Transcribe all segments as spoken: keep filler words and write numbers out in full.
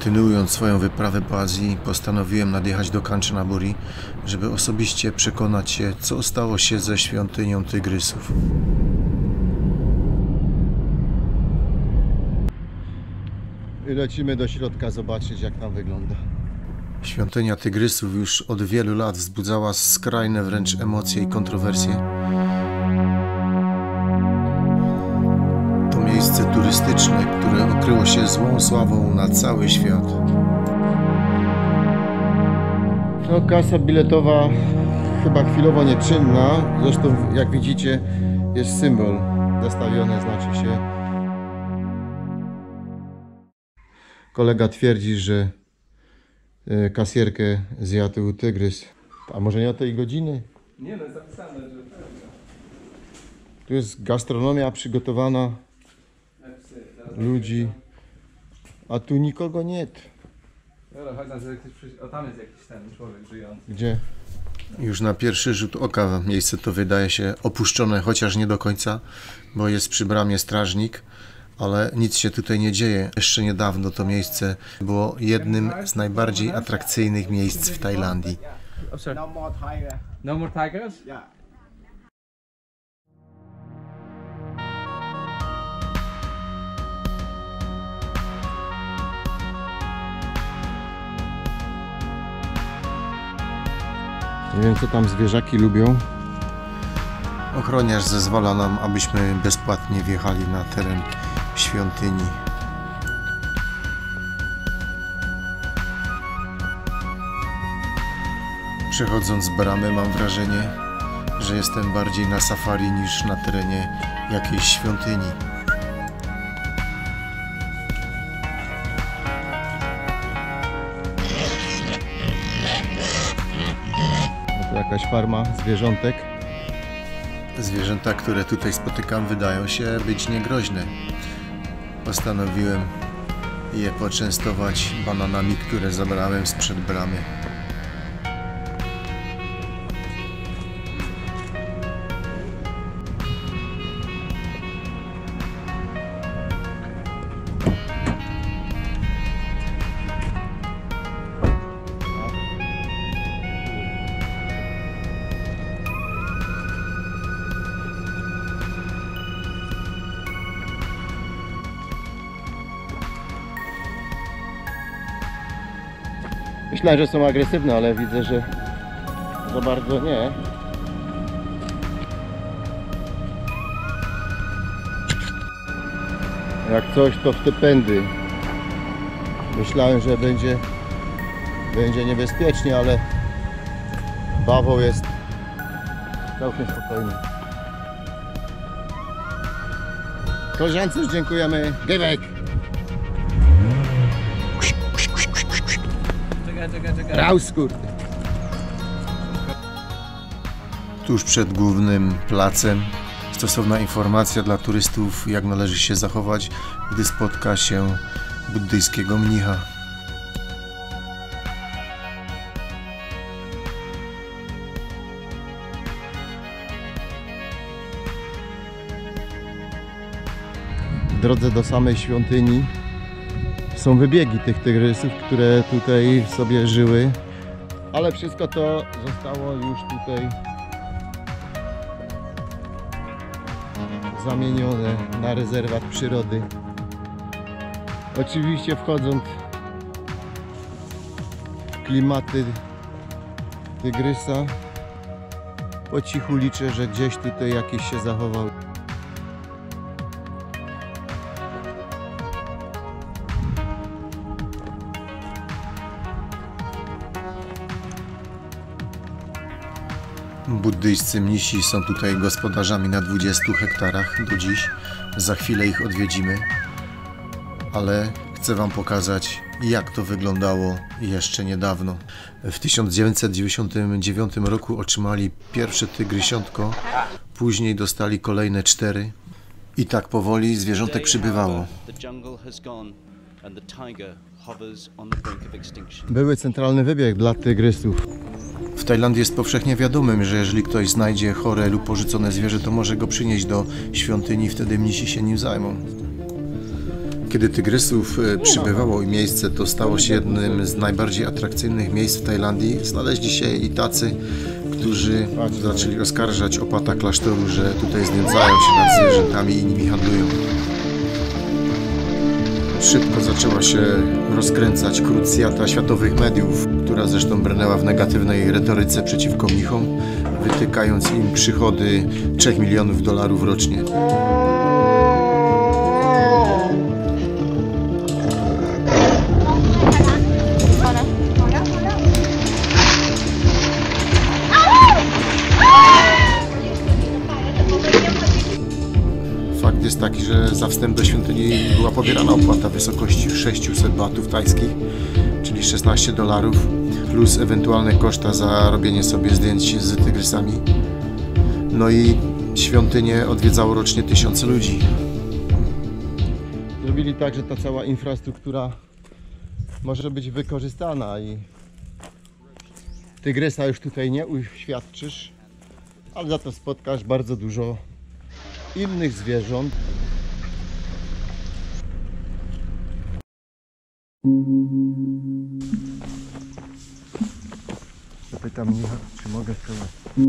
Kontynuując swoją wyprawę po Azji, postanowiłem nadjechać do Kanchanaburi, żeby osobiście przekonać się, co stało się ze świątynią tygrysów. I lecimy do środka zobaczyć, jak tam wygląda. Świątynia tygrysów już od wielu lat wzbudzała skrajne wręcz emocje i kontrowersje. To miejsce turystyczne, które okryło się złą sławą na cały świat. No, kasa biletowa chyba chwilowo nieczynna. Zresztą, jak widzicie, jest symbol zastawiony, znaczy się. Kolega twierdzi, że kasjerkę zjadł tygrys. A może nie o tej godziny? Nie, no jest zapisane, że tu jest gastronomia przygotowana ludzi, a tu nikogo nie. Dobra, chodź nas, jak ktoś przyjdzie. O, tam jest jakiś ten człowiek żyjący. Gdzie? Już na pierwszy rzut oka miejsce to wydaje się opuszczone, chociaż nie do końca, bo jest przy bramie strażnik, ale nic się tutaj nie dzieje. Jeszcze niedawno to miejsce było jednym z najbardziej atrakcyjnych miejsc w Tajlandii. Oh, sorry. No more tiger. No more tigers? Yeah. Nie wiem, co tam zwierzaki lubią. Ochroniarz zezwala nam, abyśmy bezpłatnie wjechali na teren świątyni. Przechodząc bramy, mam wrażenie, że jestem bardziej na safari niż na terenie jakiejś świątyni. To jakaś farma zwierzątek. Zwierzęta, które tutaj spotykam, wydają się być niegroźne. Postanowiłem je poczęstować bananami, które zabrałem sprzed bramy. Myślałem, że są agresywne, ale widzę, że za bardzo nie. Jak coś, to w te pędy. Myślałem, że będzie, będzie niebezpiecznie, ale bawoł jest całkiem spokojny. Koleżance już dziękujemy. Gejwek! Raus, kurde. Tuż przed głównym placem stosowna informacja dla turystów, jak należy się zachować, gdy spotka się buddyjskiego mnicha. W drodze do samej świątyni są wybiegi tych tygrysów, które tutaj sobie żyły, ale wszystko to zostało już tutaj zamienione na rezerwat przyrody. Oczywiście wchodząc w klimaty tygrysa, po cichu liczę, że gdzieś tutaj jakiś się zachował. Buddyjscy mnisi są tutaj gospodarzami na dwudziestu hektarach do dziś. Za chwilę ich odwiedzimy, ale chcę wam pokazać, jak to wyglądało jeszcze niedawno. W tysiąc dziewięćset dziewięćdziesiątym dziewiątym roku otrzymali pierwsze tygrysiątko, później dostali kolejne cztery i tak powoli zwierzątek przybywało. Były centralny wybieg dla tygrysów. W Tajlandii jest powszechnie wiadomym, że jeżeli ktoś znajdzie chore lub porzucone zwierzę, to może go przynieść do świątyni, wtedy mnisi się nim zajmą. Kiedy tygrysów e, przybywało i miejsce to stało się jednym z najbardziej atrakcyjnych miejsc w Tajlandii, znaleźli się i tacy, którzy zaczęli oskarżać opata klasztoru, że tutaj znęcają się nad zwierzętami i nimi handlują. Szybko zaczęła się rozkręcać krucjata światowych mediów, która zresztą brnęła w negatywnej retoryce przeciwko mnichom, wytykając im przychody trzech milionów dolarów rocznie. Fakt jest taki, że za wstęp do świątyni była pobierana opłata w wysokości sześćset batów tajskich, czyli szesnaście dolarów, plus ewentualne koszta za robienie sobie zdjęć z tygrysami. No i świątynię odwiedzało rocznie tysiące ludzi. Zrobili tak, że ta cała infrastruktura może być wykorzystana i tygrysa już tutaj nie uświadczysz, ale za to spotkasz bardzo dużo innych zwierząt. Zapytam mnie, czy mogę spróbować.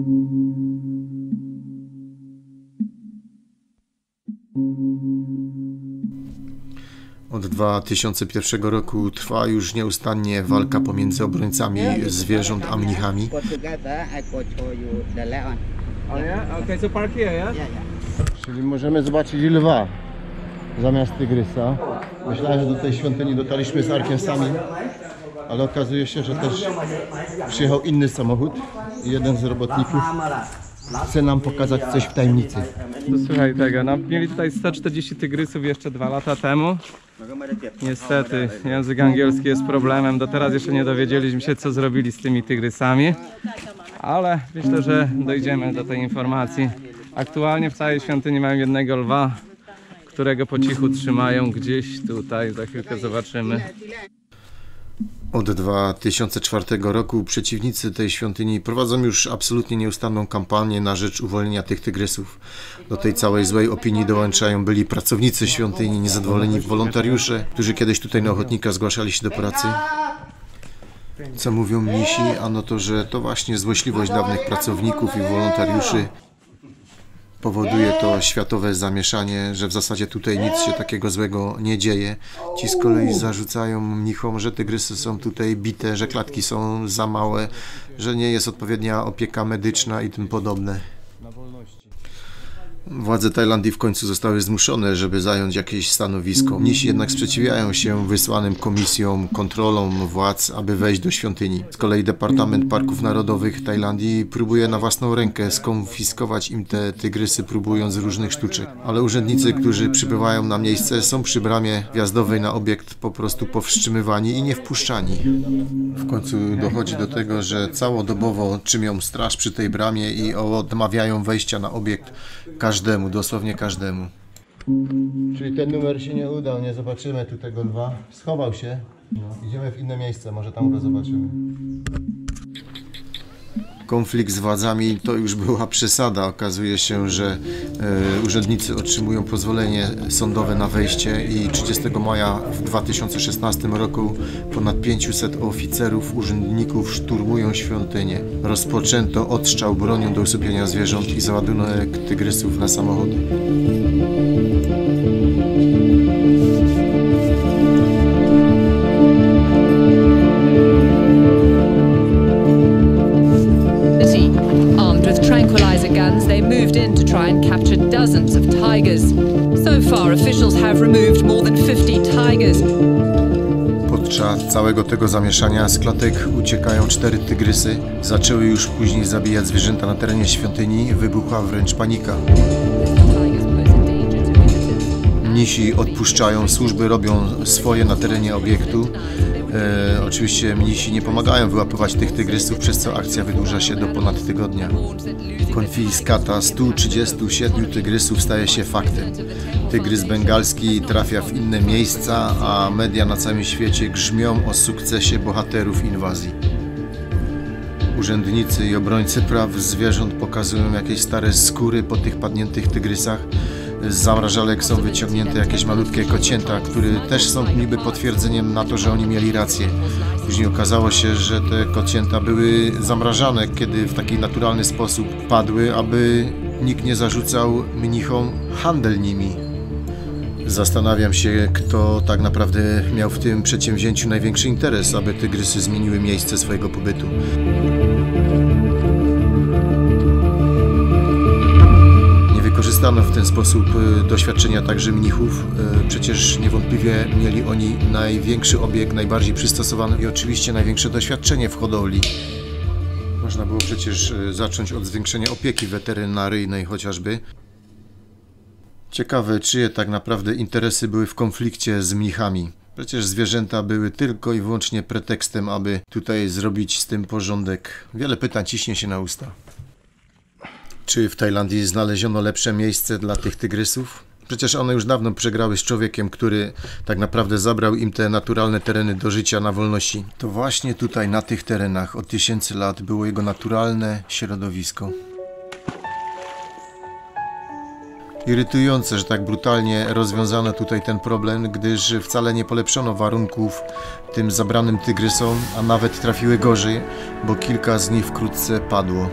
Od dwa tysiące pierwszego roku trwa już nieustannie walka pomiędzy obrońcami zwierząt a mnichami. Oh yeah? Okay, so park here, yeah? Czyli możemy zobaczyć lwa zamiast tygrysa. Myślałem, że do tej świątyni dotarliśmy z Arkiem sami, ale okazuje się, że też przyjechał inny samochód i jeden z robotników chce nam pokazać coś w tajemnicy. To słuchaj tego, no, mieli tutaj sto czterdzieści tygrysów jeszcze dwa lata temu. Niestety język angielski jest problemem, do teraz jeszcze nie dowiedzieliśmy się, co zrobili z tymi tygrysami, ale myślę, że dojdziemy do tej informacji. Aktualnie w całej świątyni mają jednego lwa, którego po cichu trzymają gdzieś tutaj, za chwilkę zobaczymy. Od dwa tysiące czwartego roku przeciwnicy tej świątyni prowadzą już absolutnie nieustanną kampanię na rzecz uwolnienia tych tygrysów. Do tej całej złej opinii dołączają byli pracownicy świątyni, niezadowoleni wolontariusze, którzy kiedyś tutaj na ochotnika zgłaszali się do pracy. Co mówią mnisi? Ano to, że to właśnie złośliwość dawnych pracowników i wolontariuszy powoduje to światowe zamieszanie, że w zasadzie tutaj nic się takiego złego nie dzieje. Ci z kolei zarzucają mnichom, że tygrysy są tutaj bite, że klatki są za małe, że nie jest odpowiednia opieka medyczna i tym podobne. Władze Tajlandii w końcu zostały zmuszone, żeby zająć jakieś stanowisko. Mnisi jednak sprzeciwiają się wysłanym komisjom, kontrolom władz, aby wejść do świątyni. Z kolei Departament Parków Narodowych Tajlandii próbuje na własną rękę skonfiskować im te tygrysy, próbując różnych sztuczek. Ale urzędnicy, którzy przybywają na miejsce, są przy bramie wjazdowej na obiekt po prostu powstrzymywani i nie wpuszczani. W końcu dochodzi do tego, że całodobowo trzymią straż przy tej bramie i odmawiają wejścia na obiekt każdemu, dosłownie każdemu. Czyli ten numer się nie udał, nie zobaczymy tu tego lwa. Schował się. Idziemy w inne miejsce, może tam go zobaczymy. Konflikt z władzami to już była przesada. Okazuje się, że e, urzędnicy otrzymują pozwolenie sądowe na wejście i trzydziestego maja w dwa tysiące szesnastym roku ponad pięciuset oficerów, urzędników szturmują świątynię. Rozpoczęto odstrzał bronią do usypienia zwierząt i załadunek tygrysów na samochody. Tranquilizer guns, they moved in to try and capture dozens of tigers. So far, officials have removed more than fifty tigers. Podczas całego tego zamieszania z klatek uciekają cztery tygrysy. Zaczęły już później zabijać zwierzęta na terenie świątyni. Wybuchła wręcz panika. Mnisi odpuszczają, służby robią swoje na terenie obiektu. E, oczywiście mnisi nie pomagają wyłapywać tych tygrysów, przez co akcja wydłuża się do ponad tygodnia. Konfiskata stu trzydziestu siedmiu tygrysów staje się faktem. Tygrys bengalski trafia w inne miejsca, a media na całym świecie grzmią o sukcesie bohaterów inwazji. Urzędnicy i obrońcy praw zwierząt pokazują jakieś stare skóry po tych padniętych tygrysach. Z zamrażalek są wyciągnięte jakieś malutkie kocięta, które też są niby potwierdzeniem na to, że oni mieli rację. Później okazało się, że te kocięta były zamrażane, kiedy w taki naturalny sposób padły, aby nikt nie zarzucał mnichom handel nimi. Zastanawiam się, kto tak naprawdę miał w tym przedsięwzięciu największy interes, aby tygrysy zmieniły miejsce swojego pobytu. Nie wykorzystano w ten sposób doświadczenia także mnichów. Przecież niewątpliwie mieli oni największy obieg, najbardziej przystosowany i oczywiście największe doświadczenie w hodowli. Można było przecież zacząć od zwiększenia opieki weterynaryjnej chociażby. Ciekawe, czyje tak naprawdę interesy były w konflikcie z mnichami. Przecież zwierzęta były tylko i wyłącznie pretekstem, aby tutaj zrobić z tym porządek. Wiele pytań ciśnie się na usta. Czy w Tajlandii znaleziono lepsze miejsce dla tych tygrysów? Przecież one już dawno przegrały z człowiekiem, który tak naprawdę zabrał im te naturalne tereny do życia na wolności. To właśnie tutaj, na tych terenach, od tysięcy lat było jego naturalne środowisko. Irytujące, że tak brutalnie rozwiązano tutaj ten problem, gdyż wcale nie polepszono warunków tym zabranym tygrysom, a nawet trafiły gorzej, bo kilka z nich wkrótce padło.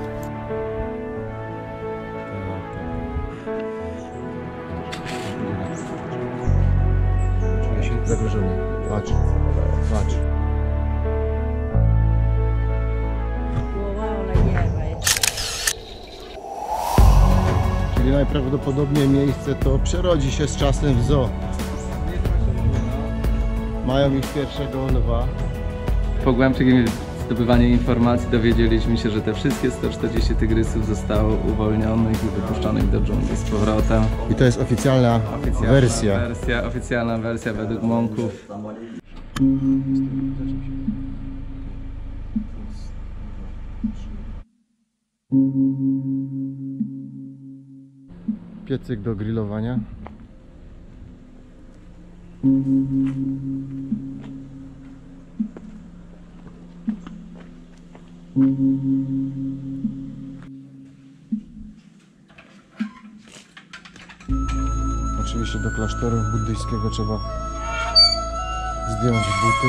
Czuję się zagrożony. Patrz, patrz. Czyli najprawdopodobniej miejsce to przerodzi się z czasem w zoo. Mają już pierwszego lwa. Po głębszym zdobywaniu informacji dowiedzieliśmy się, że te wszystkie sto czterdzieści tygrysów zostało uwolnionych i wypuszczonych do dżungli z powrotem. I to jest oficjalna, Oficjalna wersja. wersja. Oficjalna wersja według mąków. Piecyk do grillowania. Oczywiście do klasztoru buddyjskiego trzeba zdjąć buty.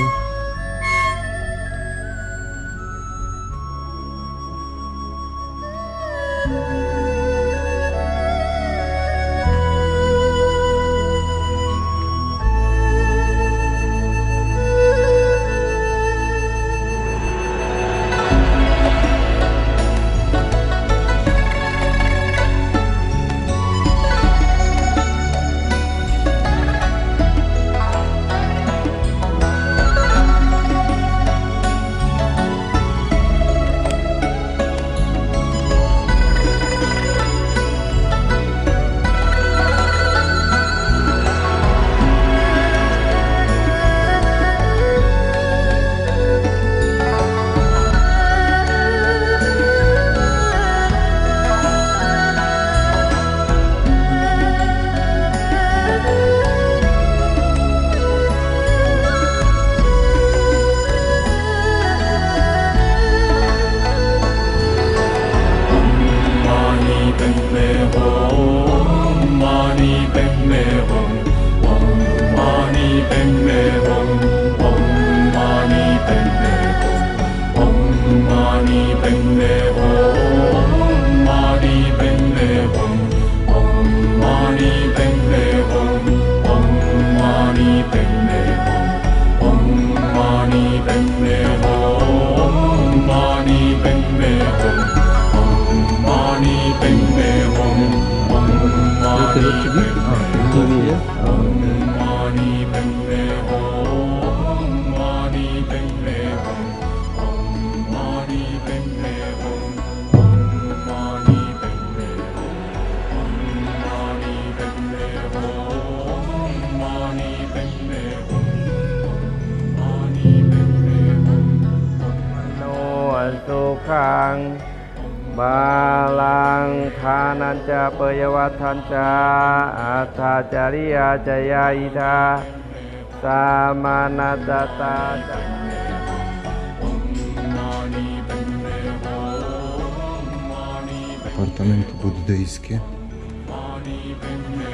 Apartamenty buddyjskie.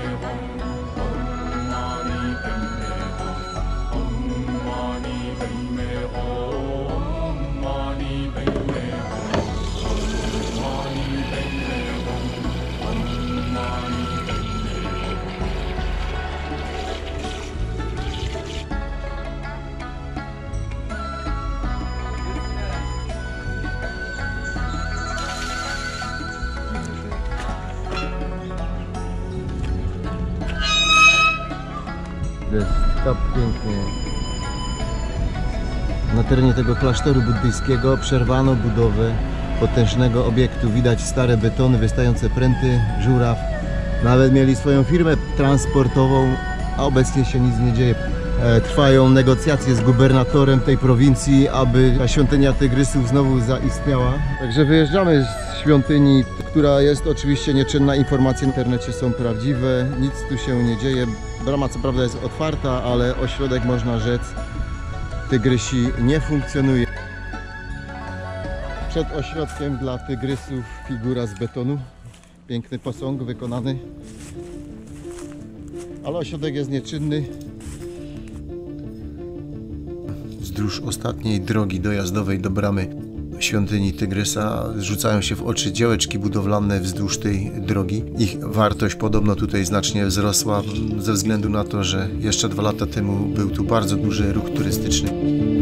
Kurde, tak pięknie. Na terenie tego klasztoru buddyjskiego przerwano budowę potężnego obiektu. Widać stare betony, wystające pręty, żuraw. Nawet mieli swoją firmę transportową, a obecnie się nic nie dzieje. E, trwają negocjacje z gubernatorem tej prowincji, aby ta świątynia tygrysów znowu zaistniała. Także wyjeżdżamy z świątyni, która jest oczywiście nieczynna. Informacje w internecie są prawdziwe, nic tu się nie dzieje. Brama co prawda jest otwarta, ale ośrodek, można rzec, tygrysi nie funkcjonuje. Przed ośrodkiem dla tygrysów figura z betonu. Piękny posąg wykonany. Ale ośrodek jest nieczynny. Wzdłuż ostatniej drogi dojazdowej do bramy świątyni Tygrysa rzucają się w oczy działeczki budowlane wzdłuż tej drogi. Ich wartość podobno tutaj znacznie wzrosła ze względu na to, że jeszcze dwa lata temu był tu bardzo duży ruch turystyczny.